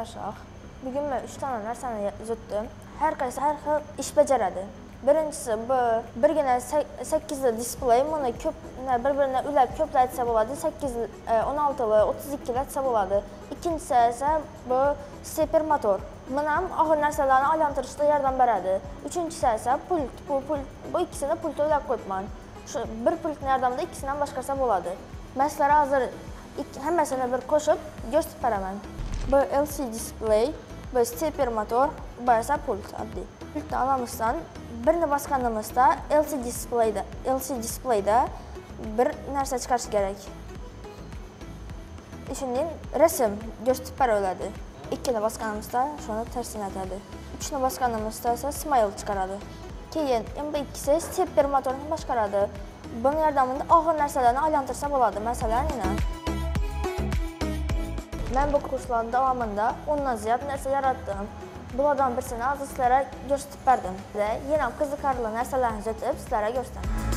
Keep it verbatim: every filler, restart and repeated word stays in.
danışaq. Bugün mən üç dənə nərsəni zutdum. Hər qaysı hər xil iş becərədi. Birincisi, bu bir günə səkkizli display, bunu bir-birinə üləb köplədirsə oladı, səkkiz, on altılı, otuz ikili etsə oladı. İkincisi isə bu stepper motor. Mənəm ağır nərsələrini alyantırışda yardım verədi. Üçüncüsü isə pult, bu, pult, bu ikisini pultu üləb qoyubman. Şu bir pultun yardımında ikisindən başqası oladı. Mən sizlərə hazır həmməsini bir qoşub göstərərəm. Bu L C D display, bu stepper motor, bu isə pult adlı. Pultda alamızdan birini basqanımızda L C D displaydə, L C D displaydə bir нәрsə çıxarşı gərək. Şimdi resim göstərər ölədi. İkini basqanımızda şunu tərsinə ətədi. Üçünü basqanımızda isə smile çıxaradı. Keyin M B ikisi stepper motorunu başqaradı. Bunun yardımında ağır nərsələrini aylantırsam oladı. Məsələn, yenə. Mən bu kursların davamında ondan ziyad nəsə yaratdım. Bunlardan birisini azı sizlərə göstərdim və yenə qızıqarlı nərsələrini zötüb sizlərə göstərdim.